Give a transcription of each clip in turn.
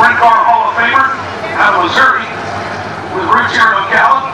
Sprint Car Hall of Famer out of Missouri with roots here in Ocala.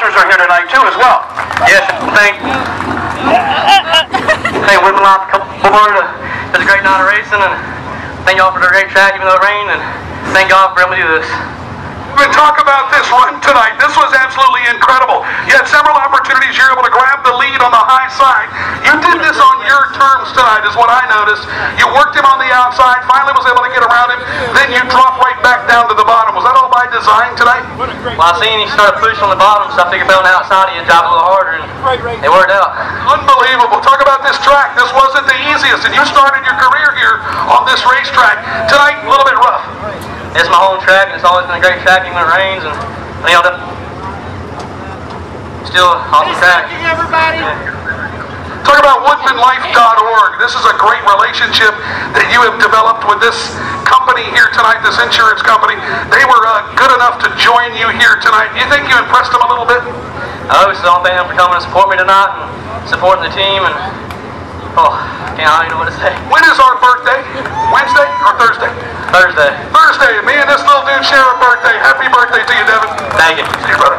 sponsors are here tonight too as well. Yes, thank Women Life Board. It was a great night of racing, and thank y'all for the great track even though it rained, and thank y'all for letting me do this. We're going to talk about this run tonight. This was absolutely incredible. You had several opportunities. You were able to grab the lead on the high side. You did this on your terms tonight is what I noticed. You worked him on the outside, finally was able to get around him, then you dropped right back down to the bottom. Was that all by design tonight? Well, I seen he started pushing on the bottom, so I figured if I on the outside, he'd drive a little harder, and it worked out. Unbelievable. Talk about this track. This wasn't the easiest, and you started your career here on this racetrack. Tonight, a little bit rough. It's my home track, and it's always been a great track even when it rains, and you know, still awesome track. Everybody. Talk about woodmanlife.org. This is a great relationship that you have developed with this company here tonight, this insurance company. They were good enough to join you here tonight. You think you impressed them a little bit? I always thank them for coming to support me tonight and supporting the team, and I don't even know what to say. When is our birthday? Wednesday or Thursday? Thursday. Thursday. Me and this little dude share a birthday. Happy birthday to you, Devin. Thank you. See you, brother.